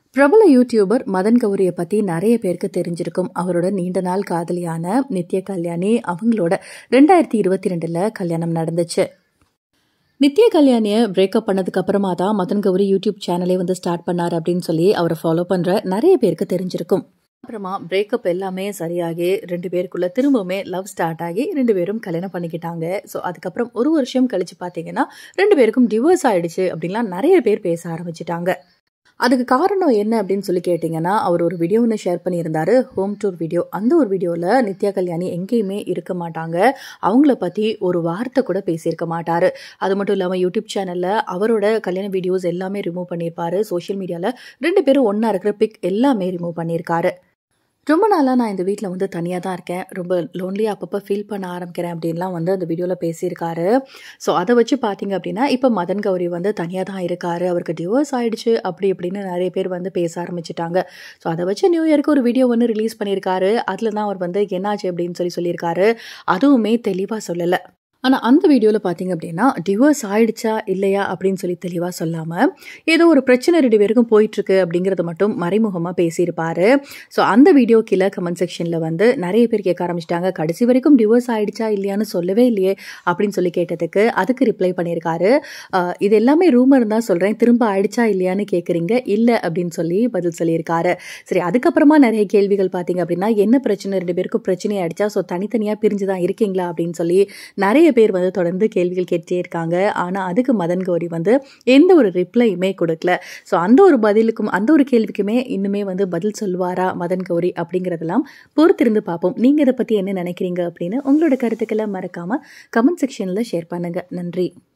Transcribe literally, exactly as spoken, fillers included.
பிரபல யூடியூபர் மதன் கௌரியை பத்தி நிறைய பேருக்கு தெரிஞ்சிருக்கும். அவரோட நீண்ட நாள் காதலியான நித்யா கல்யாணி அவங்களோட ரெண்டாயிரத்தி இருபத்தி ரெண்டுல கல்யாணம் நடந்துச்சு. நித்யா கல்யாணியை பிரேக்கப் பண்ணதுக்கு அப்புறமா தான் மதன் கௌரி யூடியூப் சேனலே வந்து ஸ்டார்ட் பண்ணார் அப்படின்னு சொல்லி அவரை ஃபாலோ பண்ற நிறைய பேருக்கு தெரிஞ்சிருக்கும். அப்புறமா பிரேக்கப் எல்லாமே சரியாகி ரெண்டு பேருக்குள்ள திரும்பவுமே லவ் ஸ்டார்ட் ஆகி ரெண்டு பேரும் கல்யாணம் பண்ணிக்கிட்டாங்க. ஸோ அதுக்கப்புறம் ஒரு வருஷம் கழிச்சு பார்த்தீங்கன்னா ரெண்டு பேருக்கும் டிவோர்ஸ் ஆயிடுச்சு அப்படின்லாம் நிறைய பேர் பேச ஆரம்பிச்சிட்டாங்க. அதுக்கு காரணம் என்ன அப்படின்னு சொல்லி கேட்டிங்கன்னா, அவர் ஒரு வீடியோ ஒன்று ஷேர் பண்ணியிருந்தாரு, ஹோம் டூர் வீடியோ. அந்த ஒரு வீடியோவில் நித்யா கல்யாணி எங்கேயுமே இருக்க மாட்டாங்க, அவங்கள பற்றி ஒரு வார்த்தை கூட பேசியிருக்க மாட்டார். அது மட்டும் இல்லாமல் யூடியூப் சேனலில் அவரோட கல்யாண வீடியோஸ் எல்லாமே ரிமூவ் பண்ணியிருப்பாரு. சோஷியல் மீடியாவில் ரெண்டு பேரும் ஒன்றா இருக்கிற பிக் எல்லாமே ரிமூவ் பண்ணியிருக்காரு. ரொம்ப நாளாக நான் இந்த வீட்டில் வந்து தனியாக தான் இருக்கேன், ரொம்ப லோன்லியாக அப்பப்போ ஃபீல் பண்ண ஆரம்பிக்கிறேன் அப்படின்லாம் வந்து அந்த வீடியோவில் பேசியிருக்காரு. ஸோ அதை வச்சு பார்த்தீங்க அப்படின்னா இப்போ மதன் கௌரி வந்து தனியாக தான் இருக்காரு, அவருக்கு டிவோர்ஸ் ஆகிடுச்சு அப்படி இப்படின்னு நிறைய பேர் வந்து பேச ஆரம்பிச்சிட்டாங்க. ஸோ அதை வச்சு நியூ இயருக்கு ஒரு வீடியோ வந்து ரிலீஸ் பண்ணியிருக்காரு. அதில் தான் அவர் வந்து என்னாச்சு அப்படின்னு சொல்லி சொல்லியிருக்காரு. அதுவுமே தெளிவாக சொல்லலை. ஆனால் அந்த வீடியோவில் பார்த்தீங்க அப்படின்னா டிவோர்ஸ் ஆயிடுச்சா இல்லையா அப்படின்னு சொல்லி தெளிவாக சொல்லாமல் ஏதோ ஒரு பிரச்சனை ரெண்டு பேருக்கும் போயிட்டுருக்கு அப்படிங்கிறத மட்டும் மறைமுகமாக பேசியிருப்பார். ஸோ அந்த வீடியோ கீழே கமெண்ட் செக்ஷனில் வந்து நிறைய பேர் கேட்க ஆரம்பிச்சிட்டாங்க, கடைசி வரைக்கும் டிவோர்ஸ் ஆயிடுச்சா இல்லையான்னு சொல்லவே இல்லையே அப்படின்னு சொல்லி கேட்டதுக்கு அதுக்கு ரிப்ளை பண்ணியிருக்காரு. இது எல்லாமே ரூமர் தான் சொல்கிறேன், திரும்ப ஆயிடுச்சா இல்லையான்னு கேட்குறீங்க, இல்லை அப்படின்னு சொல்லி பதில் சொல்லியிருக்காரு. சரி, அதுக்கப்புறமா நிறைய கேள்விகள் பார்த்தீங்க அப்படின்னா என்ன பிரச்சனை, ரெண்டு பேருக்கும் பிரச்சனை ஆயிடுச்சா, ஸோ தனித்தனியாக பிரிஞ்சு தான் இருக்கீங்களா அப்படின்னு சொல்லி நிறைய பேர் வந்து தொடர்ந்து கேள்விகள் கேட்டே இருக்காங்க. ஆனால் அதுக்கு மதன் கௌரி வந்து எந்த ஒரு ரிப்ளையுமே கொடுக்கல. ஸோ அந்த ஒரு பதிலுக்கும் அந்த ஒரு கேள்விக்குமே இன்னுமே வந்து பதில் சொல்வாரா மதன் கௌரி அப்படிங்கிறதெல்லாம் பொறுத்திருந்து பார்ப்போம். நீங்கள் இதை பற்றி என்ன நினைக்கிறீங்க அப்படின்னு உங்களோட கருத்துக்களை மறக்காமல் கமெண்ட் செக்ஷனில் ஷேர் பண்ணுங்கள். நன்றி.